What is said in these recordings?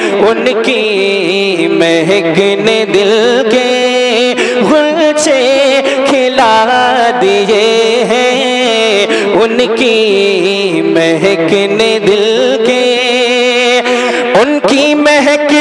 उनकी महक ने दिल के गुलचे खिला दिए हैं, उनकी महक ने दिल के, उनकी महक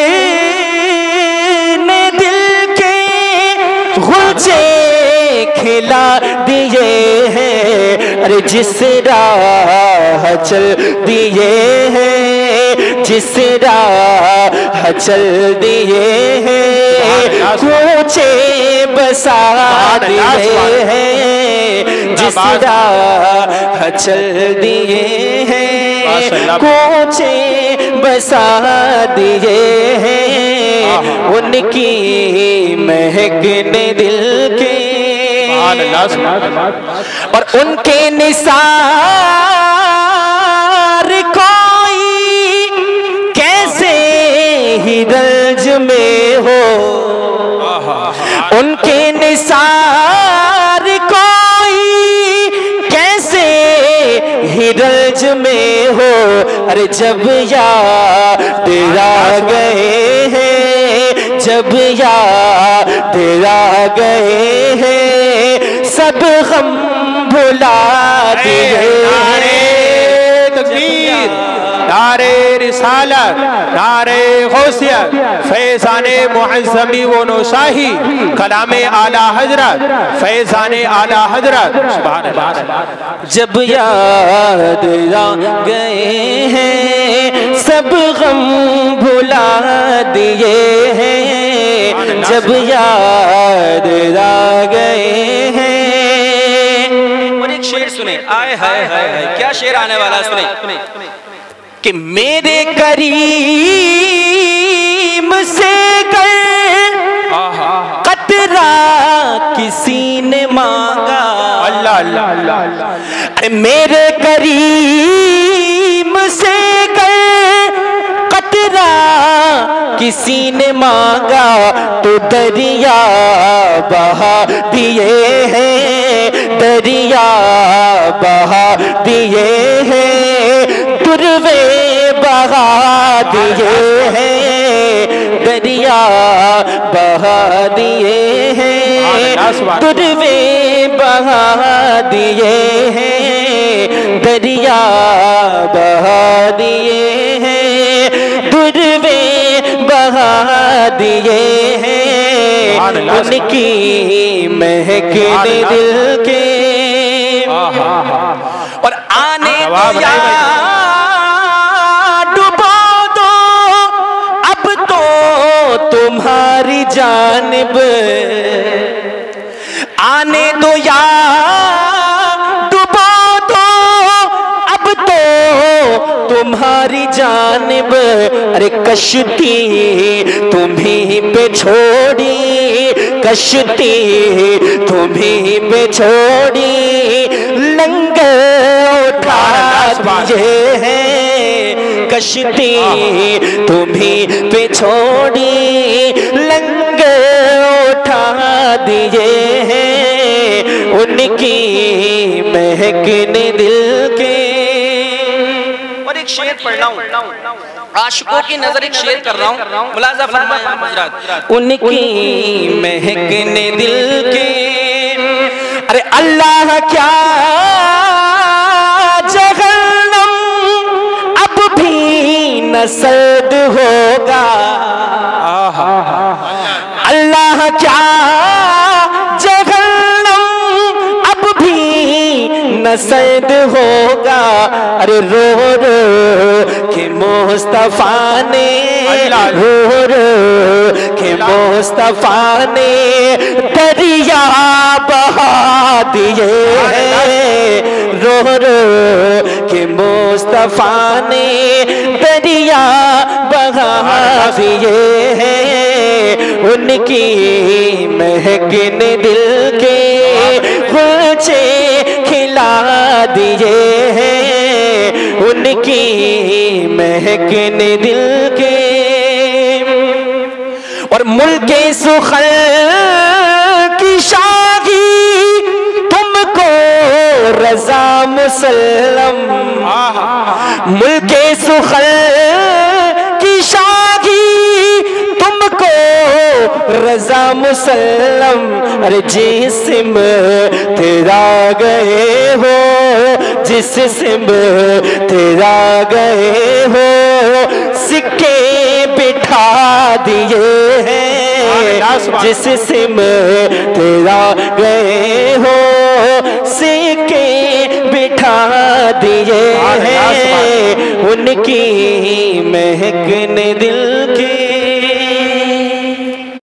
ने दिल के गुलचे खिला दिए हैं। अरे जिस राह चल दिए हैं, जिस राह चल दिए हैं, कोचे बसा दिए हैं, जिस राह चल दिए हैं, कोचे बसा दिए हैं, उनकी महक ने दिल के, और उनके निसार कोई कैसे ही रंज में हो, उनके निसार कोई कैसे ही रंज में हो। अरे जब याद आ गए हैं, जब याद आ गए हैं, सब गम भुला दिए। नारे तकबीर, नारे रिसालत, नारे गौसियत, फैज़ाने मुअज़्ज़मी व नौशाही, कलामे आला हजरत, फैज़ाने आला हजरत। सुभान अल्लाह। जब याद आ गए हैं, सब गम भुला दिए हैं, जब याद आ गए हैं। और एक शेर सुने, आए हाय हाय हाय, क्या शेर आने वाला सुने, कि मेरे करीम से कर कतरा किसी ने मांगा। अल्लाह अल्लाह अल्लाह। अरे मेरे करीम से कर कतरा किसी ने मांगा, तो दरिया बहा दिए हैं, दरिया बहा दिए हैं, दुर्वे बहा दिए हैं, दरिया बहा दिए हैं, दुर्वे बहा दिए हैं, दरिया बहा दिए हैं, दुर्वे बहा दिए हैं, उनकी महक ने दिल के, और आने दो या डुबो दो अब तो तुम्हारी जानिब, आने दो या डुबो दो अब तो तुम्हारी जानिब। अरे कश्ती तुम्हीं पे छोड़ी, कश्ती तुम्हीं पे छोड़ी, लंगर उठा दिए हैं, कश्ती तुम्हीं पे छोड़ी, लंगर उठा दिए हैं, उनकी महक ने दिल के। और एक शेर पढ़ रहा हूँ, आशिकों की नजर एक शेर कर रहा हूँ, मुलाजा फरमाया हजरत, उनकी महक ने दिल के। अरे अल्लाह क्या जहन्नम अब भी न सर्द होगा, अल्लाह क्या जहन्नम अब भी न सर्द होगा। अरे रो रो के मुस्तफा ने, रो रो के मुस्तफा ने दरिया बहा दिए हैं, रो रो के मुस्तफा ने दरिया बहा दिए हैं, उनकी महक ने दिल के गुलचे खिला दिए हैं, उनकी महक ने दिल के। और मुल्के सुखल की शाही तुमको रजा मुसल्लम, मुल्के सुखल की शाही रजा मुसल्लम, अरे जिस्म तेरा गए हो, जिस सिम तेरा गए हो, सिक्के बिठा दिए हैं, जिस सिम तेरा गए हो, सिक्के बिठा दिए हैं, उनकी महक ने दिल